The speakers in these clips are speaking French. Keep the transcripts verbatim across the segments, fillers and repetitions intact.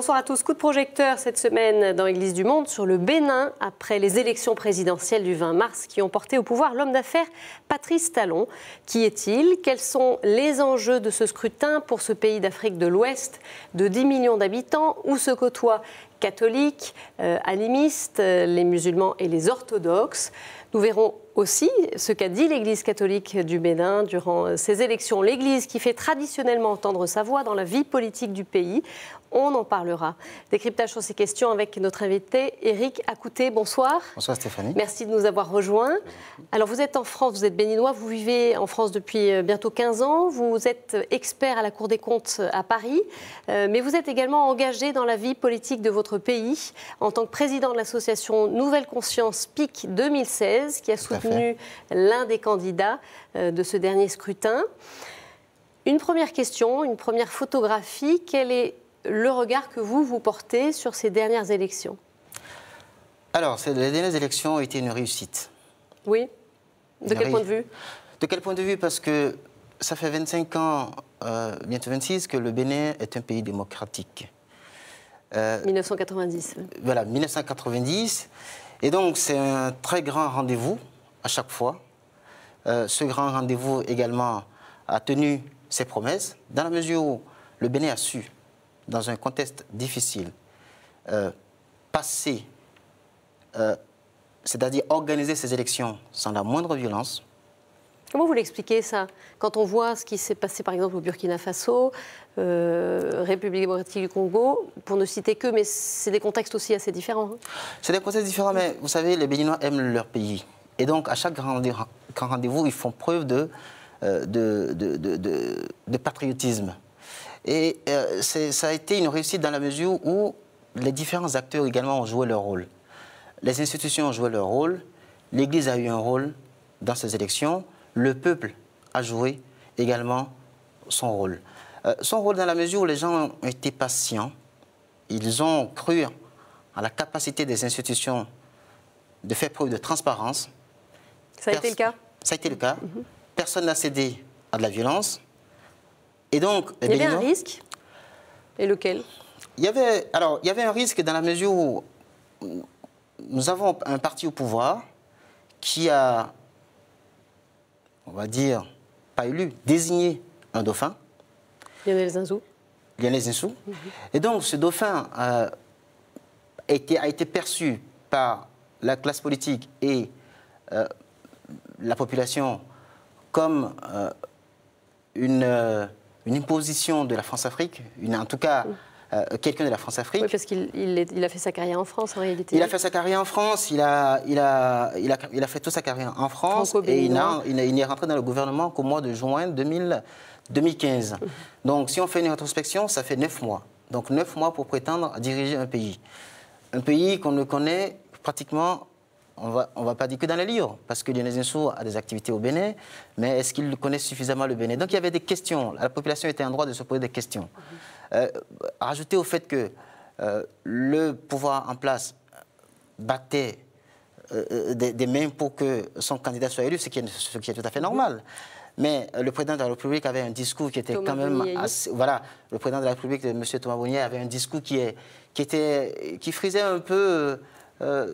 Bonsoir à tous. Coup de projecteur cette semaine dans l'Église du Monde sur le Bénin après les élections présidentielles du vingt mars qui ont porté au pouvoir l'homme d'affaires Patrice Talon. Qui est-il? Quels sont les enjeux de ce scrutin pour ce pays d'Afrique de l'Ouest de dix millions d'habitants où se côtoient catholiques, euh, animistes, euh, les musulmans et les orthodoxes? Nous verrons aussi ce qu'a dit l'Église catholique du Bénin durant ces élections. L'Église qui fait traditionnellement entendre sa voix dans la vie politique du pays. On en parlera. Décryptage sur ces questions avec notre invité Éric Akouté. Bonsoir. Bonsoir Stéphanie. Merci de nous avoir rejoints. Alors vous êtes en France, vous êtes béninois, vous vivez en France depuis bientôt quinze ans. Vous êtes expert à la Cour des comptes à Paris, euh, mais vous êtes également engagé dans la vie politique de votre pays en tant que président de l'association Nouvelle Conscience P I C deux mille seize, qui a soutenu l'un des candidats euh, de ce dernier scrutin. Une première question, une première photographie. Quel est le regard que vous, vous portez sur ces dernières élections? Alors, les dernières élections ont été une réussite. Oui. De quel point de vue? De quel point de vue? Parce que ça fait vingt-cinq ans, euh, bientôt vingt-six, que le Bénin est un pays démocratique. Euh, mille neuf cent quatre-vingt-dix. Voilà, mille neuf cent quatre-vingt-dix. Et donc, c'est un très grand rendez-vous à chaque fois. Euh, ce grand rendez-vous également a tenu ses promesses, dans la mesure où le Bénin a su, dans un contexte difficile, euh, passer, euh, c'est-à-dire organiser ces élections sans la moindre violence. Comment vous l'expliquez ça? Quand on voit ce qui s'est passé par exemple au Burkina Faso, euh, République démocratique du Congo, pour ne citer que, mais c'est des contextes aussi assez différents. Hein. C'est des contextes différents, mais vous savez, les Béninois aiment leur pays. Et donc, à chaque grand rendez-vous, ils font preuve de, euh, de, de, de, de, de patriotisme. Et euh, ça a été une réussite dans la mesure où les différents acteurs également ont joué leur rôle. Les institutions ont joué leur rôle, l'Église a eu un rôle dans ces élections, le peuple a joué également son rôle. Euh, son rôle dans la mesure où les gens ont été patients, ils ont cru à la capacité des institutions de faire preuve de transparence. Ça a Pers été le cas Ça a été le cas. Mm-hmm. Personne n'a cédé à de la violence. Et donc, il y avait un risque? Et lequel? il y avait, alors, il y avait un risque dans la mesure où nous avons un parti au pouvoir qui a, on va dire, pas élu, désigné un dauphin. Lionel Zinsou. Lionel Zinsou. Mm-hmm. Et donc, ce dauphin euh, a, été, a été perçu par la classe politique et euh, la population comme euh, une... Euh, une imposition de la France-Afrique, en tout cas euh, quelqu'un de la France-Afrique. Oui, parce qu'il il, il a fait sa carrière en France en réalité. Il a fait sa carrière en France, il a, il a, il a, il a fait toute sa carrière en France et il, a, il, il est rentré dans le gouvernement qu'au mois de juin deux mille quinze. Mmh. Donc si on fait une rétrospection, ça fait neuf mois. Donc neuf mois pour prétendre diriger un pays. Un pays qu'on ne connaît pratiquement, on va, on va pas dire que dans les livres, parce que Lionel Zinsou a des activités au Bénin, mais est-ce qu'il connaît suffisamment le Bénin? Donc il y avait des questions, la population était en droit de se poser des questions. Mmh. Euh, rajouter au fait que euh, le pouvoir en place battait euh, des, des mains pour que son candidat soit élu, ce qui est, ce qui est tout à fait normal. Mmh. Mais euh, le président de la République avait un discours qui était Thomas quand même assez, voilà, le président de la République, M. Thomas Bounier, avait un discours qui, est, qui, était, qui frisait un peu... Euh,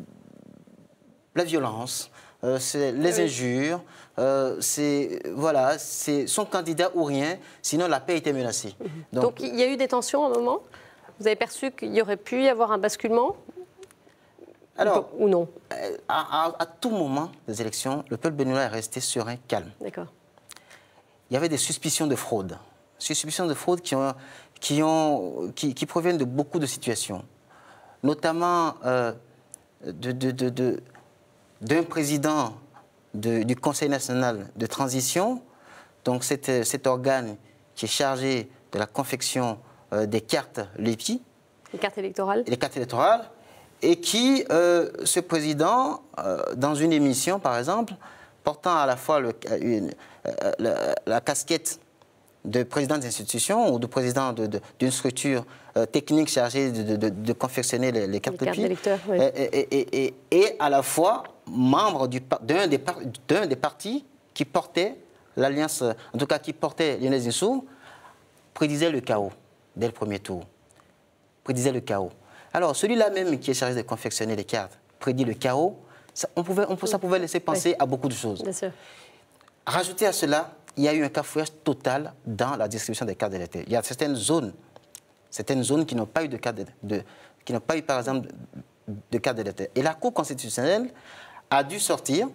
la violence, euh, les injures, euh, c'est voilà, c'est son candidat ou rien, sinon la paix était menacée. Mmh. Donc, Donc il y a eu des tensions à un moment? Vous avez perçu qu'il y aurait pu y avoir un basculement? Alors, ou non? à, à, à tout moment des élections, le peuple béninois est resté serein, calme. D'accord. Il y avait des suspicions de fraude. Suspicions de fraude qui, ont, qui, ont, qui, qui proviennent de beaucoup de situations, notamment euh, de... de, de, de d'un président de, du Conseil national de transition, donc cet, cet organe qui est chargé de la confection euh, des cartes L E P I. Les cartes électorales. Les cartes électorales, et qui, euh, ce président, euh, dans une émission par exemple, portant à la fois le, une, euh, la, la casquette de président d'institution ou de président d'une de, de, structure euh, technique chargée de, de, de, de confectionner les, les cartes L E P I, oui. et, et, et, et, et à la fois membre d'un des, des partis qui portait l'alliance, en tout cas qui portait Lionel Zinsou, prédisait le chaos dès le premier tour. prédisait le chaos. Alors, celui-là même qui est chargé de confectionner les cartes prédit le chaos, ça, on pouvait, on, ça pouvait laisser penser oui. à beaucoup de choses. Bien sûr. Rajouter à cela, il y a eu un cafouillage total dans la distribution des cartes d'électeurs. Il y a certaines zones, certaines zones qui n'ont pas eu de cartes de, de, qui n'ont pas eu, par exemple, de, de cartes d'électeurs. Et la Cour constitutionnelle a dû sortir,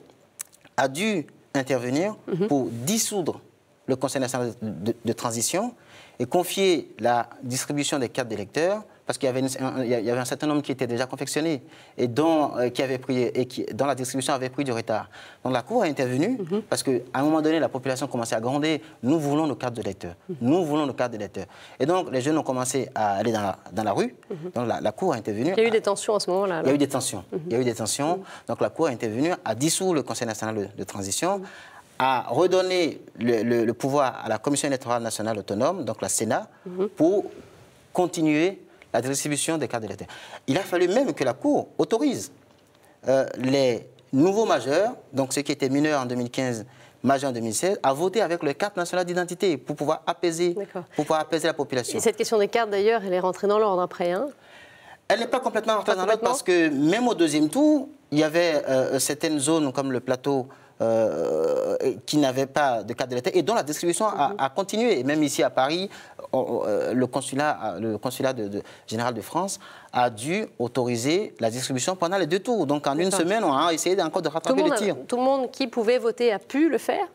a dû intervenir mm-hmm. pour dissoudre le Conseil national de, de, de transition et confier la distribution des cartes d'électeurs, parce qu'il y avait, une, un, il y avait un certain nombre qui étaient déjà confectionnés et dont, euh, qui avait pris, et qui, dont la distribution avait pris du retard. Donc la Cour a intervenu mm-hmm. parce qu'à un moment donné, la population commençait à gronder. Nous voulons nos cartes d'électeurs. Mm-hmm. Nous voulons nos cartes d'électeurs. Et donc les jeunes ont commencé à aller dans la, dans la rue. Mm-hmm. Donc la, la Cour a intervenu. Il y a eu des tensions à ce moment-là. Il y a eu des tensions. Mm-hmm. Il y a eu des tensions. Mm-hmm. Donc la Cour a intervenu, a dissous le Conseil national de, de transition. Mm-hmm. a redonné le, le, le pouvoir à la Commission électorale nationale autonome, donc la Sénat, mm-hmm. pour continuer la distribution des cartes d'électeurs. Il a fallu même que la Cour autorise euh, les nouveaux majeurs, donc ceux qui étaient mineurs en deux mille quinze, majeurs en deux mille seize, à voter avec leur carte nationale d'identité pour pouvoir apaiser, pour pouvoir apaiser la population. Et cette question des cartes, d'ailleurs, elle est rentrée dans l'ordre après, hein? Elle n'est pas complètement rentrée dans l'ordre parce que même au deuxième tour, il y avait euh, certaines zones comme le plateau Euh, qui n'avaient pas de carte d'électeur et dont la distribution a, a continué. Et même ici à Paris, on, euh, le consulat, le consulat de, de, général de France a dû autoriser la distribution pendant les deux tours. Donc en une semaine, on a essayé encore de rattraper le tir. Tout le monde qui pouvait voter a pu le faire?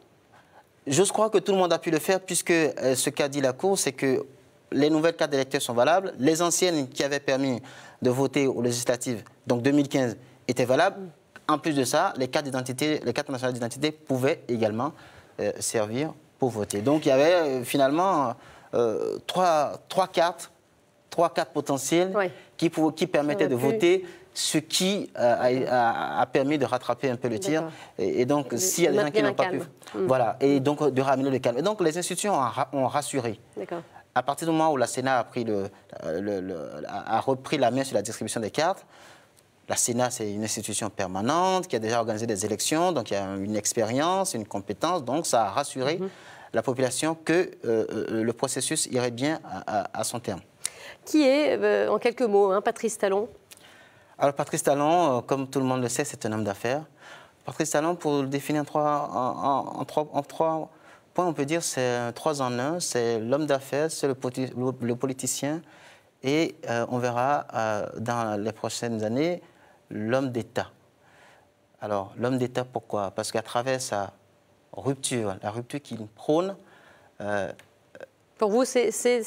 J'ose croire que tout le monde a pu le faire puisque euh, ce qu'a dit la Cour, c'est que les nouvelles cartes d'électeurs sont valables. Les anciennes qui avaient permis de voter aux législatives, donc deux mille quinze, étaient valables. Mm. En plus de ça, les cartes d'identité, les cartes nationales d'identité pouvaient également euh, servir pour voter. Donc il y avait euh, finalement euh, trois, trois cartes, trois cartes potentielles oui. qui, pour, qui permettaient de pu... voter, ce qui euh, a, a permis de rattraper un peu le tir. Et, et donc s'il y a des gens qui n'ont pas pu, mmh. voilà, et donc de ramener le calme. Et donc les institutions ont, ont rassuré. À partir du moment où la Sénat a, pris le, le, le, a repris la main sur la distribution des cartes. La Sénat, c'est une institution permanente qui a déjà organisé des élections, donc il y a une expérience, une compétence, donc ça a rassuré mm-hmm. la population que euh, le processus irait bien à, à, à son terme. Qui est, euh, en quelques mots, hein, Patrice Talon? Alors Patrice Talon, euh, comme tout le monde le sait, c'est un homme d'affaires. Patrice Talon, pour le définir en trois, en, en, en, trois, en trois points, on peut dire c'est trois en un. C'est l'homme d'affaires, c'est le, le, le politicien et euh, on verra euh, dans les prochaines années l'homme d'État. Alors, l'homme d'État, pourquoi? Parce qu'à travers sa rupture, la rupture qu'il prône... Euh, Pour vous, c'est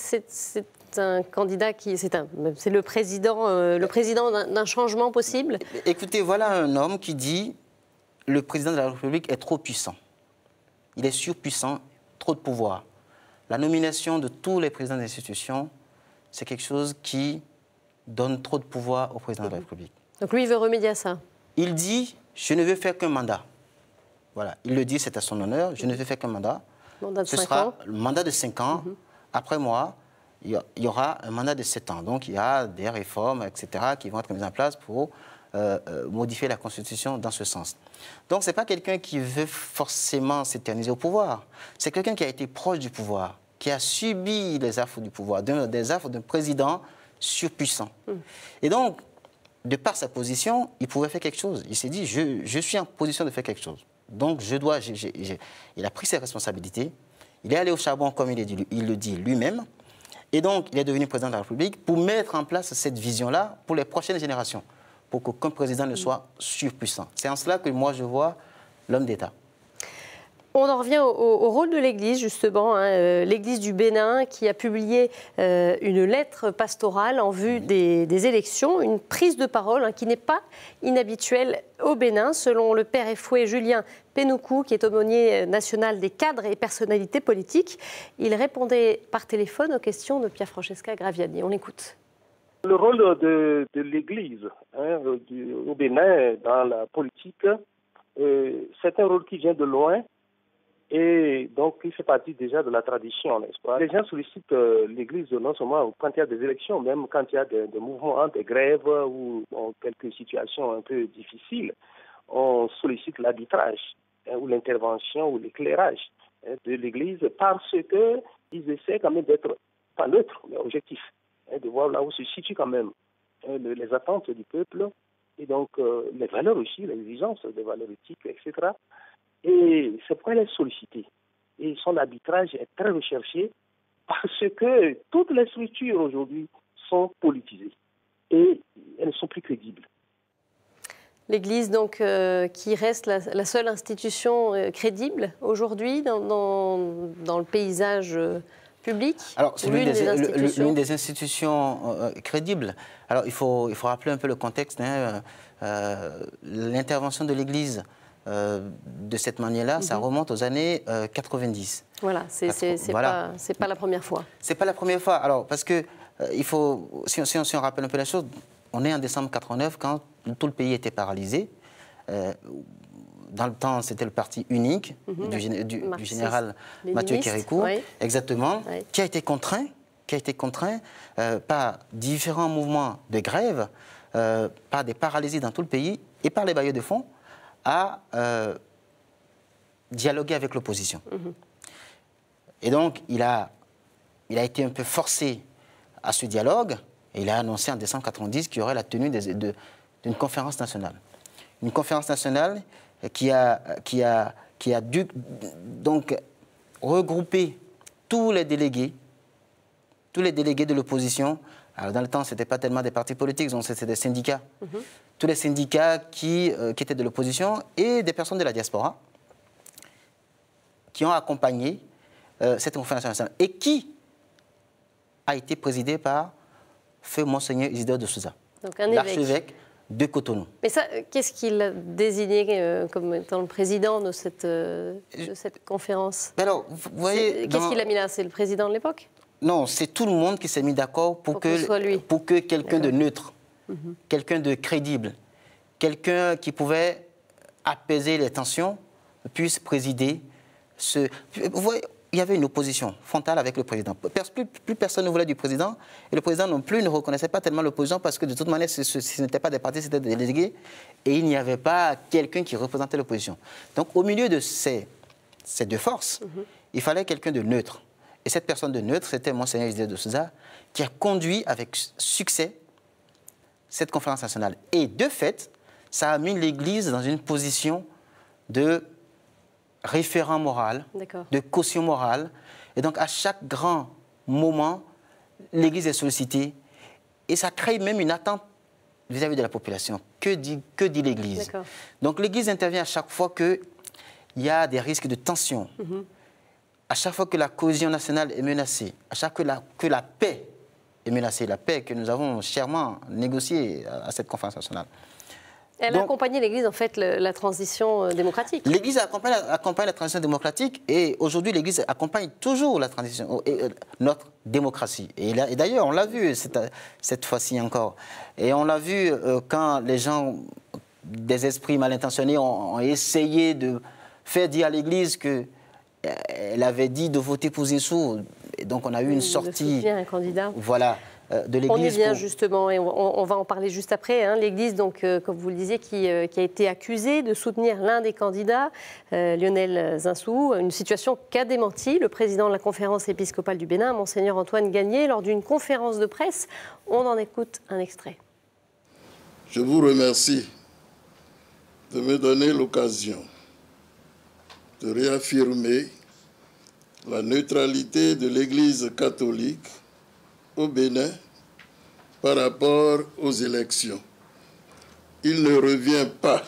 un candidat qui... C'est le président, euh, le président d'un changement possible? Écoutez, voilà un homme qui dit le président de la République est trop puissant. Il est surpuissant, trop de pouvoir. La nomination de tous les présidents d'institutions, c'est quelque chose qui donne trop de pouvoir au président de la République. Donc lui, il veut remédier à ça. Il dit, je ne veux faire qu'un mandat. Voilà, il le dit, c'est à son honneur, je ne veux faire qu'un mandat. Mandat de Ce cinq sera ans. le mandat de cinq ans. Mm-hmm. Après moi, il y aura un mandat de sept ans. Donc il y a des réformes, et cetera, qui vont être mises en place pour euh, euh, modifier la Constitution dans ce sens. Donc ce n'est pas quelqu'un qui veut forcément s'éterniser au pouvoir. C'est quelqu'un qui a été proche du pouvoir, qui a subi les affres du pouvoir, des affres d'un président surpuissant. Mm. Et donc, de par sa position, il pouvait faire quelque chose. Il s'est dit, je, je suis en position de faire quelque chose. Donc, je dois... J ai, j ai, j ai... Il a pris ses responsabilités. Il est allé au charbon, comme il, est dit, il le dit lui-même. Et donc, il est devenu président de la République pour mettre en place cette vision-là pour les prochaines générations, pour qu'aucun président ne soit surpuissant. C'est en cela que moi, je vois l'homme d'État. On en revient au, au rôle de l'Église, justement, hein, euh, l'Église du Bénin qui a publié euh, une lettre pastorale en vue des, des élections, une prise de parole hein, qui n'est pas inhabituelle au Bénin, selon le père Efoué Julien Pénoukou, qui est aumônier national des cadres et personnalités politiques. Il répondait par téléphone aux questions de Pia Francesca Graviani. On l'écoute. Le rôle de, de l'Église hein, au Bénin dans la politique, euh, c'est un rôle qui vient de loin. Et donc, il fait partie déjà de la tradition, n'est-ce pas? Les gens sollicitent euh, l'Église non seulement quand il y a des élections, même quand il y a des, des mouvements, des grèves ou bon, quelques situations un peu difficiles, on sollicite l'arbitrage hein, ou l'intervention ou l'éclairage hein, de l'Église parce qu'ils essaient quand même d'être pas neutres, mais objectifs. hein, de voir là où se situent quand même hein, les attentes du peuple, et donc euh, les valeurs aussi, les exigences des valeurs éthiques, et cetera. Et c'est pourquoi elle est sollicitée. Et son arbitrage est très recherché parce que toutes les structures aujourd'hui sont politisées et elles ne sont plus crédibles. L'Église, donc, euh, qui reste la, la seule institution euh, crédible aujourd'hui dans, dans, dans le paysage euh, public. Alors, c'est l'une des, des, institutions. des institutions euh, crédibles. Alors, il faut, il faut rappeler un peu le contexte. Hein, euh, L'intervention de l'Église euh, de cette manière-là, mm-hmm. ça remonte aux années euh, quatre-vingt-dix. Voilà, c'est voilà. pas, pas la première fois. C'est pas la première fois. Alors, parce que euh, il faut, si on, si, on, si on rappelle un peu la chose, on est en décembre quatre-vingt-neuf quand tout le pays était paralysé. Euh, dans le temps, c'était le parti unique mmh, du, du, du général Mathieu Kérékou, oui. exactement, oui. qui a été contraint, qui a été contraint euh, par différents mouvements de grève, euh, par des paralysies dans tout le pays et par les bailleurs de fonds, à euh, dialoguer avec l'opposition. Mmh. Et donc, il a, il a été un peu forcé à ce dialogue. Et il a annoncé en décembre quatre-vingt-dix qu'il y aurait la tenue d'une conférence nationale. Une conférence nationale qui a, qui a, qui a dû donc regrouper tous les délégués, tous les délégués de l'opposition. Alors dans le temps, ce n'était pas tellement des partis politiques, c'était des syndicats. Mm-hmm. Tous les syndicats qui, euh, qui étaient de l'opposition et des personnes de la diaspora qui ont accompagné euh, cette conférence nationale et qui a été présidée par Feu Monseigneur Isidore de Souza, l'archevêque de Cotonou. Mais ça, qu'est-ce qu'il a désigné euh, comme étant le président de cette, euh, de cette conférence? Alors, vous voyez, qu'est-ce dans... qu'il a mis là? C'est le président de l'époque? Non, c'est tout le monde qui s'est mis d'accord pour, pour que, que pour que quelqu'un de neutre, mm-hmm. quelqu'un de crédible, quelqu'un qui pouvait apaiser les tensions, puisse présider ce... Vous voyez, il y avait une opposition frontale avec le président. Plus, plus personne ne voulait du président, et le président non plus ne reconnaissait pas tellement l'opposition parce que de toute manière, ce, ce, ce n'était pas des partis, c'était des délégués, et il n'y avait pas quelqu'un qui représentait l'opposition. Donc au milieu de ces, ces deux forces, mm-hmm. il fallait quelqu'un de neutre. Et cette personne de neutre, c'était Monseigneur Isidore de Souza, qui a conduit avec succès cette conférence nationale. Et de fait, ça a mis l'Église dans une position de référent moral, de caution morale. Et donc, à chaque grand moment, l'Église est sollicitée. Et ça crée même une attente vis-à-vis de la population. Que dit, que dit l'Église? Donc, l'Église intervient à chaque fois qu'il y a des risques de tension, mm-hmm. à chaque fois que la cohésion nationale est menacée, à chaque fois que la, que la paix est menacée, la paix que nous avons chèrement négociée à, à cette conférence nationale. Elle a accompagné l'Église, en fait, le, la transition démocratique. L'Église accompagne, accompagne la transition démocratique et aujourd'hui, l'Église accompagne toujours la transition, et, et, notre démocratie. Et, et d'ailleurs, on l'a vu cette, cette fois-ci encore. Et on l'a vu euh, quand les gens, des esprits mal intentionnés, ont, ont essayé de faire dire à l'Église qu'elle avait dit de voter pour Zissou. Et donc, on a eu une sortie. De un candidat. Voilà. De l'Église. On y vient pour... justement, et on, on va en parler juste après. Hein. L'Église, donc, euh, comme vous le disiez, qui, euh, qui a été accusée de soutenir l'un des candidats, euh, Lionel Zinsou, une situation qu'a démenti le président de la conférence épiscopale du Bénin, Monseigneur Antoine Gagné, lors d'une conférence de presse. On en écoute un extrait. Je vous remercie de me donner l'occasion de réaffirmer la neutralité de l'Église catholique au Bénin par rapport aux élections. Il ne revient pas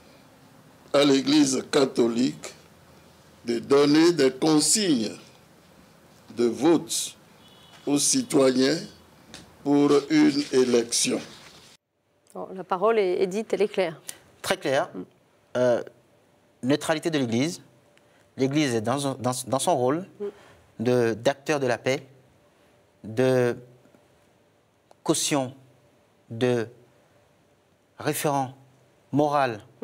à l'Église catholique de donner des consignes de vote aux citoyens pour une élection. Bon, la parole est, est dite, elle est claire. Très claire. Mm. Euh, neutralité de l'Église. L'Église est dans, dans, dans son rôle mm. d'acteur de, de la paix, de caution, de référent moral. Mm-hmm.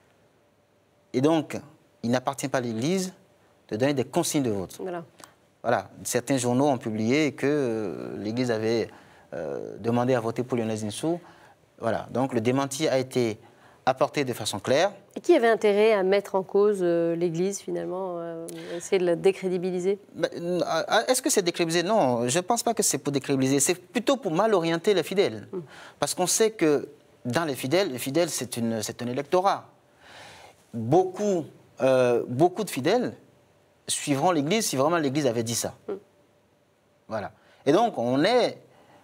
Et donc, il n'appartient pas à l'Église de donner des consignes de vote. Voilà. Voilà. Certains journaux ont publié que euh, l'Église avait euh, demandé à voter pour Lionel Zinsou. Voilà. Donc, le démenti a été apporté de façon claire. Et qui avait intérêt à mettre en cause euh, l'Église, finalement, euh, essayer de la décrédibiliser? Est-ce que c'est décrédibiliser? Non, je ne pense pas que c'est pour décrédibiliser. C'est plutôt pour mal orienter les fidèles. Mmh. Parce qu'on sait que dans les fidèles, les fidèles, c'est un électorat. Beaucoup, euh, beaucoup de fidèles suivront l'Église si vraiment l'Église avait dit ça. Mmh. Voilà. Et donc, on est,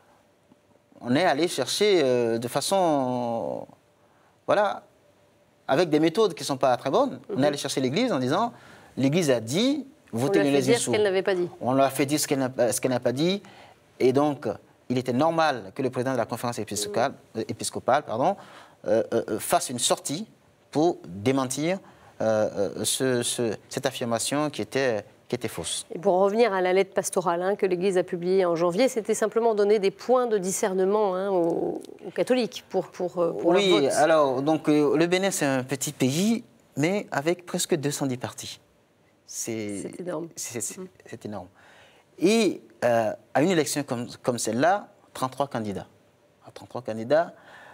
on est allé chercher euh, de façon... Voilà, avec des méthodes qui ne sont pas très bonnes. Mm-hmm. On est allé chercher l'Église en disant, l'Église a dit, votez les dire ce qu'elle n'avait pas dit. On lui a fait dire ce qu'elle n'a, ce qu'elle n'a pas dit. Et donc, il était normal que le président de la conférence épiscopale, mm-hmm. épiscopale pardon, euh, euh, fasse une sortie pour démentir euh, ce, ce, cette affirmation qui était... qui était fausse. Et pour revenir à la lettre pastorale hein, que l'Église a publiée en janvier, c'était simplement donner des points de discernement hein, aux, aux catholiques pour, pour, pour oui, leur vote. Alors, donc, euh, le Bénin, c'est un petit pays, mais avec presque deux cent dix partis. C'est énorme. C'est mmh. énorme. Et euh, à une élection comme, comme celle-là, trente-trois candidats. À trente-trois candidats,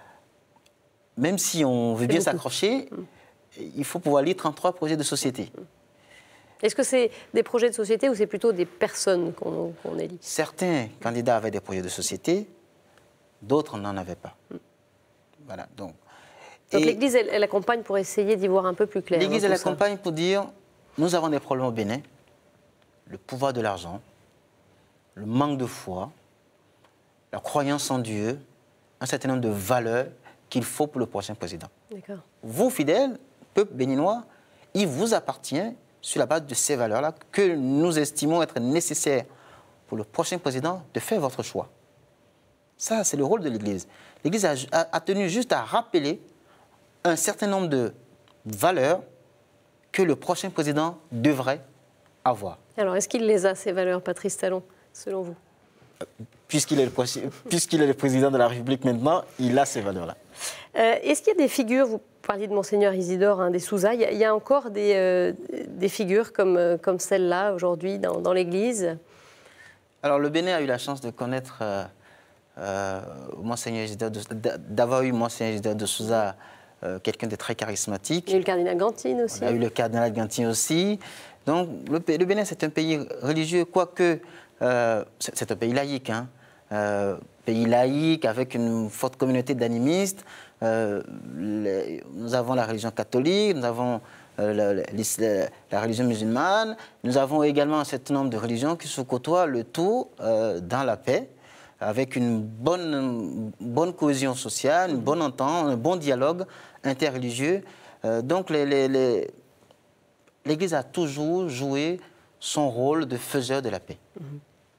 même si on veut bien s'accrocher, mmh. il faut pouvoir lire trente-trois projets de société. Mmh. Est-ce que c'est des projets de société ou c'est plutôt des personnes qu'on qu'on élit? Certains candidats avaient des projets de société, d'autres n'en avaient pas. Mm. Voilà, donc donc l'Église, elle, elle accompagne pour essayer d'y voir un peu plus clair. L'Église, elle accompagne pour dire, nous avons des problèmes au Bénin, le pouvoir de l'argent, le manque de foi, la croyance en Dieu, un certain nombre de valeurs qu'il faut pour le prochain président. D'accord. Vous, fidèles, peuple béninois, il vous appartient, sur la base de ces valeurs-là, que nous estimons être nécessaires pour le prochain président, de faire votre choix. Ça, c'est le rôle de l'Église. L'Église a, a, a tenu juste à rappeler un certain nombre de valeurs que le prochain président devrait avoir. Alors, est-ce qu'il les a, ces valeurs, Patrice Talon, selon vous? Puisqu'il est, puisqu'il est le président de la République maintenant, il a ces valeurs-là. Euh, est-ce qu'il y a des figures, vous parliez de Monseigneur Isidore hein, des Souza, il y, a, il y a encore des, euh, des figures comme, euh, comme celle-là aujourd'hui dans, dans l'Église? Alors le Bénin a eu la chance de connaître euh, euh, Monseigneur Isidore, d'avoir eu Monseigneur Isidore de Souza, euh, quelqu'un de très charismatique. Il y a eu le cardinal Gantine aussi. Il y a eu le cardinal Gantine aussi. Donc le, le Bénin c'est un pays religieux, quoique euh, c'est un pays laïque, hein. Euh, pays laïque avec une forte communauté d'animistes. Euh, les, nous avons la religion catholique, nous avons euh, la, la, la religion musulmane, nous avons également un certain nombre de religions qui se côtoient le tout euh, dans la paix, avec une bonne, bonne cohésion sociale, une bonne entente, un bon dialogue interreligieux. Euh, donc l'Église les, les, a toujours joué son rôle de faiseur de la paix. Mmh.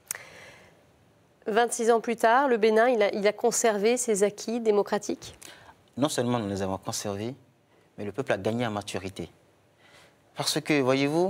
vingt-six ans plus tard, le Bénin, il a, il a conservé ses acquis démocratiques? Non seulement nous les avons conservés, mais le peuple a gagné en maturité. Parce que, voyez-vous,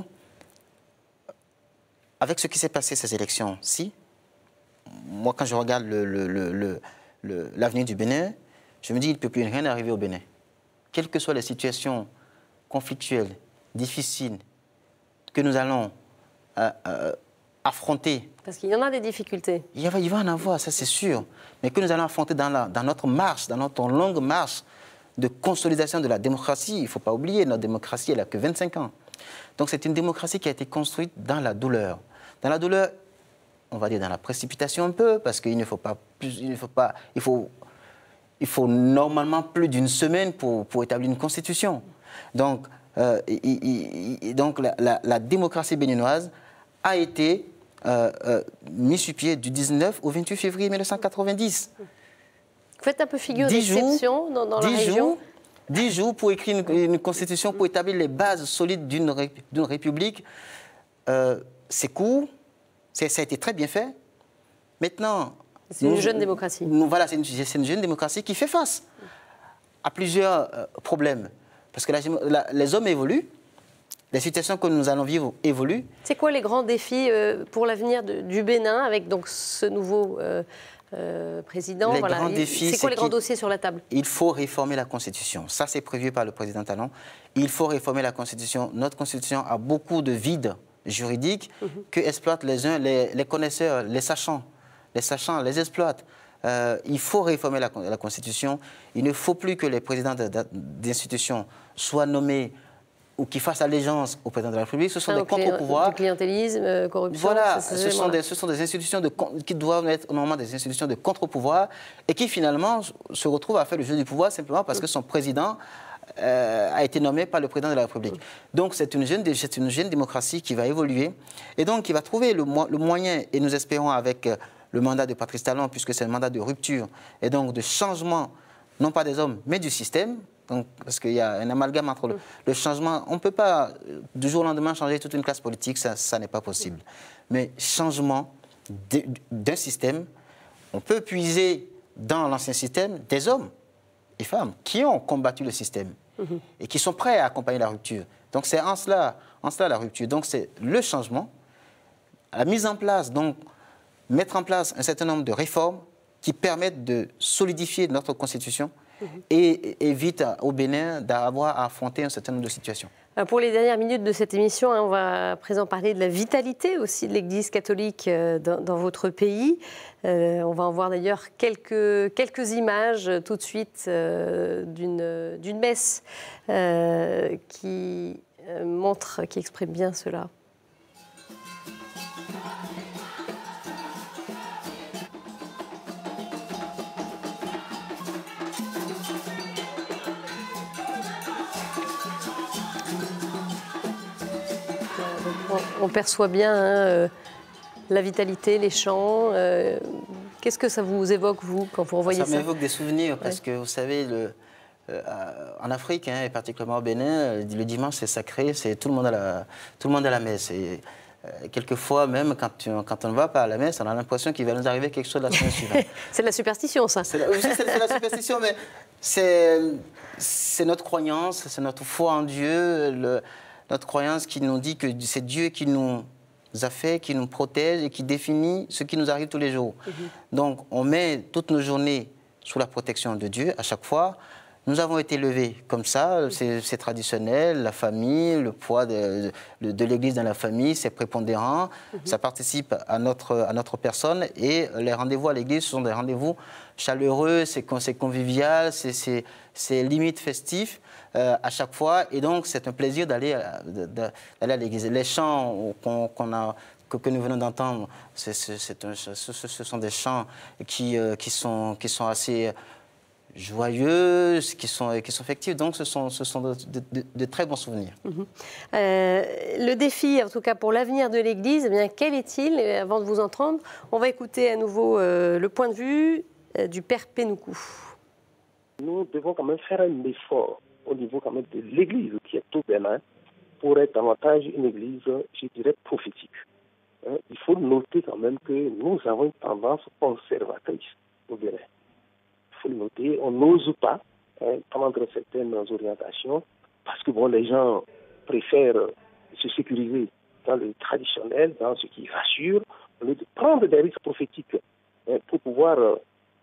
avec ce qui s'est passé ces élections-ci, moi, quand je regarde l'avenir le, le, le, le, du Bénin, je me dis qu'il ne peut plus rien arriver au Bénin. Quelles que soient les situations conflictuelles, difficiles, que nous allons euh, euh, affronter. Parce qu'il y en a des difficultés. Il va, il va en avoir, ça c'est sûr. Mais que nous allons affronter dans, la, dans notre marche, dans notre longue marche de consolidation de la démocratie. Il ne faut pas oublier, notre démocratie, elle n'a que vingt-cinq ans. Donc c'est une démocratie qui a été construite dans la douleur. Dans la douleur, on va dire dans la précipitation un peu, parce qu'il ne faut pas plus, il ne faut pas, il faut, il faut normalement plus d'une semaine pour, pour établir une constitution. Donc, euh, il, il, donc la, la, la démocratie béninoise a été Euh, euh, mis sur pied du dix-neuf au vingt-huit février mille neuf cent quatre-vingt-dix. Vous faites un peu figure d'exception dans, dans la région. Jours, dix jours pour écrire une, une constitution, pour établir les bases solides d'une d'une république. Euh, c'est court, ça a été très bien fait. Maintenant... C'est une jeune démocratie. Nous, voilà, c'est une, une jeune démocratie qui fait face à plusieurs euh, problèmes. Parce que la, la, les hommes évoluent. Les situations que nous allons vivre évoluent. C'est quoi les grands défis euh, pour l'avenir du Bénin avec donc ce nouveau euh, euh, président? Les voilà. grands défis, c'est quoi les grands dossiers sur la table? Il faut réformer la Constitution. Ça, c'est prévu par le président Talon. Il faut réformer la Constitution. Notre Constitution a beaucoup de vides juridiques mm-hmm. que exploitent les uns, les, les connaisseurs, les sachants. Les sachants les exploitent. Euh, il faut réformer la, la Constitution. Il ne faut plus que les présidents d'institutions soient nommés ou qui fassent allégeance au président de la République. Ce sont ah, des contre-pouvoirs. Du clientélisme, euh, corruption. Voilà, ce sont, des, ce sont des institutions de, qui doivent être normalement des institutions de contre-pouvoir et qui finalement se retrouvent à faire le jeu du pouvoir simplement parce que son président euh, a été nommé par le président de la République. Donc c'est une jeune, c'est une jeune démocratie qui va évoluer et donc qui va trouver le, le moyen, et nous espérons avec le mandat de Patrice Talon, puisque c'est un mandat de rupture et donc de changement, non pas des hommes, mais du système. Donc, parce qu'il y a un amalgame entre le, le changement. On ne peut pas, du jour au lendemain, changer toute une classe politique, ça, ça n'est pas possible. Mais changement d'un système, on peut puiser dans l'ancien système des hommes et femmes qui ont combattu le système mmh. et qui sont prêts à accompagner la rupture. Donc, c'est en cela, en cela la rupture. Donc, c'est le changement, la mise en place, donc, mettre en place un certain nombre de réformes qui permettent de solidifier notre Constitution et évite au Bénin d'avoir à affronter un certain nombre de situations. Pour les dernières minutes de cette émission, on va à présent parler de la vitalité aussi de l'Église catholique dans, dans votre pays. Euh, on va en voir d'ailleurs quelques, quelques images tout de suite euh, d'une, d'une messe euh, qui montre, qui exprime bien cela. On perçoit bien hein, la vitalité, les chants. Euh, Qu'est-ce que ça vous évoque, vous, quand vous revoyez ça? Ça m'évoque des souvenirs, parce ouais. que vous savez, le, euh, en Afrique, hein, et particulièrement au Bénin, le dimanche, c'est sacré, c'est tout le monde à la, tout le monde à la messe. Et, euh, quelquefois, même quand, tu, quand on ne va pas à la messe, on a l'impression qu'il va nous arriver quelque chose la semaine suivante. C'est de la superstition, ça. C'est la, oui, c'est, c'est la superstition, mais c'est notre croyance, c'est notre foi en Dieu, le, notre croyance qui nous dit que c'est Dieu qui nous a fait, qui nous protège et qui définit ce qui nous arrive tous les jours. Mm-hmm. Donc, on met toutes nos journées sous la protection de Dieu à chaque fois. Nous avons été élevés comme ça, c'est, c'est traditionnel, la famille, le poids de, de, de l'Église dans la famille, c'est prépondérant, mm-hmm. ça participe à notre, à notre personne et les rendez-vous à l'Église sont des rendez-vous chaleureux, c'est, c'est convivial, c'est, c'est, c'est limite festif. Euh, à chaque fois, et donc c'est un plaisir d'aller à, d'aller à l'église. Les chants qu'on, qu'on a, que, que nous venons d'entendre, c'est, c'est, c'est un, ce, ce sont des chants qui, euh, qui, sont, qui sont assez joyeux, qui sont, qui sont affectifs, donc ce sont, ce sont de, de, de, de très bons souvenirs. Mmh. Euh, le défi, en tout cas pour l'avenir de l'Église, eh bien, quel est-il? Et avant de vous entendre, on va écouter à nouveau euh, le point de vue euh, du Père Pénoukou. Nous devons quand même faire un effort au niveau quand même de l'Église qui est au Bénin, pour être davantage une Église, je dirais, prophétique. Hein, il faut noter quand même que nous avons une tendance conservatrice au Bénin. Il faut le noter, on n'ose pas hein, prendre certaines orientations, parce que bon, les gens préfèrent se sécuriser dans le traditionnel, dans ce qui rassure, au lieu de prendre des risques prophétiques hein, pour pouvoir euh,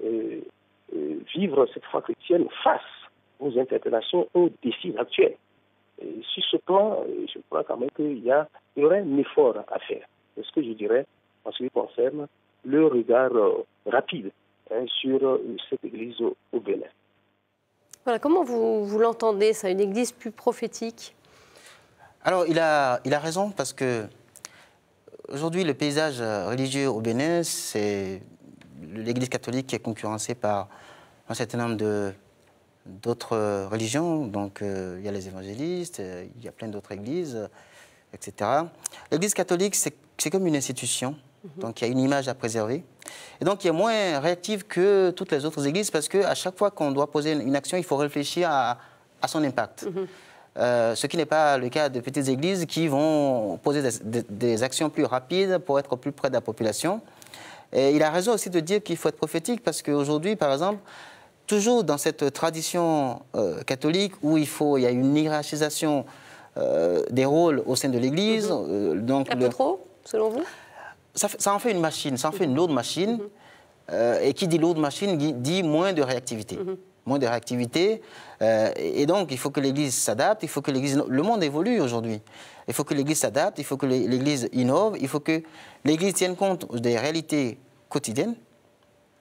euh, vivre cette foi chrétienne face aux interpellations, aux défis actuels. Et sur ce plan, je crois quand même qu'il y, a, il y aurait un effort à faire. C'est ce que je dirais en ce qui concerne le regard euh, rapide hein, sur euh, cette église au, au Bénin. Voilà, comment vous, vous l'entendez, ça, une église plus prophétique? Alors, il a, il a raison, parce que aujourd'hui, le paysage religieux au Bénin, c'est l'église catholique qui est concurrencée par un certain nombre de d'autres religions, donc euh, il y a les évangélistes, euh, il y a plein d'autres églises, euh, et cetera. L'église catholique, c'est, c'est comme une institution, mm-hmm. donc il y a une image à préserver. Et donc il est moins réactive que toutes les autres églises, parce qu'à chaque fois qu'on doit poser une, une action, il faut réfléchir à, à son impact. Mm-hmm. euh, ce qui n'est pas le cas de petites églises qui vont poser des, des, des actions plus rapides pour être plus près de la population. Et il a raison aussi de dire qu'il faut être prophétique, parce qu'aujourd'hui, par exemple, toujours dans cette tradition euh, catholique où il, faut, il y a une hiérarchisation euh, des rôles au sein de l'Église. Mm-hmm. euh, donc Un le, peu trop, selon vous? ça, ça en fait une machine, ça en mm-hmm. fait une lourde machine. Mm-hmm. euh, et qui dit lourde machine dit moins de réactivité. Mm-hmm. Moins de réactivité. Euh, et, et donc, il faut que l'Église s'adapte, il faut que l'Église... Le monde évolue aujourd'hui. Il faut que l'Église s'adapte, il faut que l'Église innove, il faut que l'Église tienne compte des réalités quotidiennes.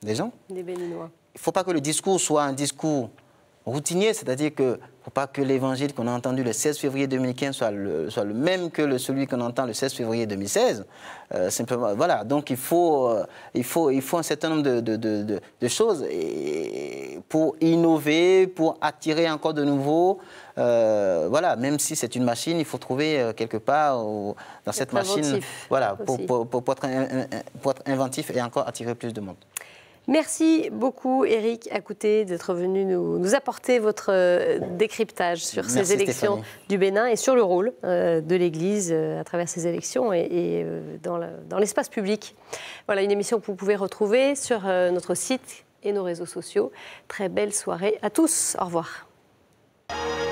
des gens. Des Béninois. Il ne faut pas que le discours soit un discours routinier, c'est-à-dire que il ne faut pas que l'évangile qu'on a entendu le seize février deux mille quinze soit le, soit le même que le, celui qu'on entend le seize février deux mille seize. Euh, simplement, voilà. Donc il faut, euh, il faut, il faut un certain nombre de, de, de, de choses et pour innover, pour attirer encore de nouveau. Euh, voilà, même si c'est une machine, il faut trouver euh, quelque part où, dans cette machine, voilà, pour, pour, pour, pour, être un, un, pour être inventif et encore attirer plus de monde. Merci beaucoup, Éric Akouté, d'être venu nous, nous apporter votre euh, décryptage sur Merci ces élections Stéphanie. du Bénin et sur le rôle euh, de l'Église euh, à travers ces élections et, et euh, dans, la, dans l'espace public. Voilà, une émission que vous pouvez retrouver sur euh, notre site et nos réseaux sociaux. Très belle soirée à tous. Au revoir.